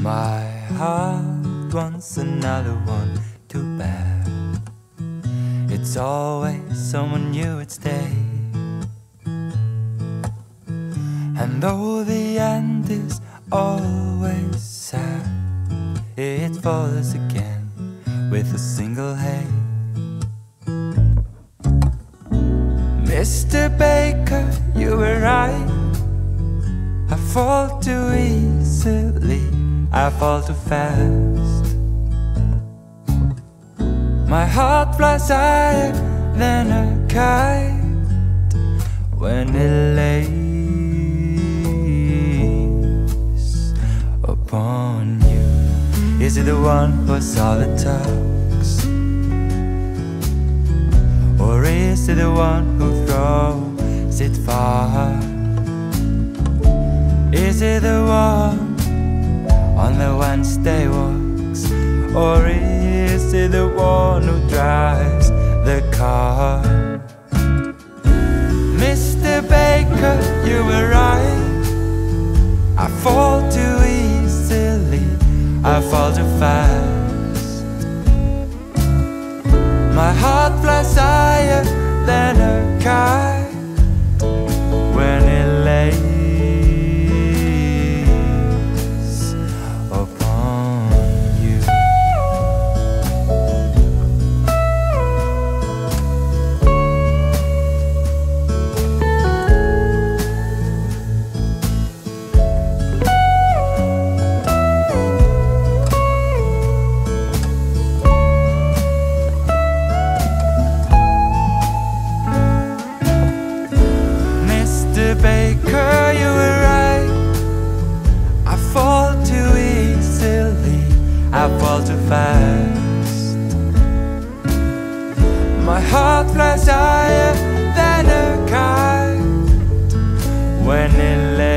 My heart wants another one to bear. It's always someone new at stake. And though the end is always sad, it follows again with a single hey. Mr. Baker, you were right. I fall too easily, I fall too fast. My heart flies higher than a kite when it lays upon you. Is it the one who saw the talks? Or is it the one who throws it far? Is it the one on the Wednesday walks? Or is it the one who drives the car? Mr. Baker, you were right. I fall too easily, I fall too fast. My heart flies higher than a kite when it lays upon you. Baker, you were right. I fall too easily, I fall too fast. My heart flies higher than a kite when it lays